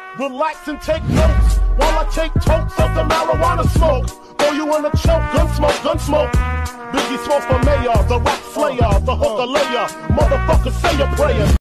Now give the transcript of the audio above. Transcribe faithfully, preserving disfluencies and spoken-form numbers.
Relax and take notes while I take totes of the marijuana smoke. Throw you in a choke, gun smoke, gun smoke. Biggie Smoke for mayor, the rap slayer, the hooker layer. Motherfucker, say a prayer.